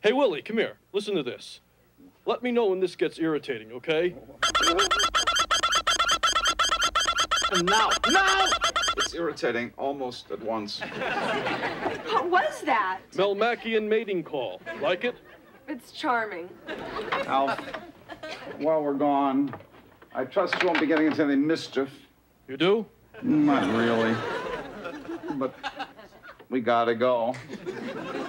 Hey, Willie, come here. Listen to this. Let me know when this gets irritating, okay? Now! It's irritating almost at once. What was that? Melmacian mating call. Like it? It's charming. Alf, while we're gone, I trust you won't be getting into any mischief. You do? Not really. But we gotta go.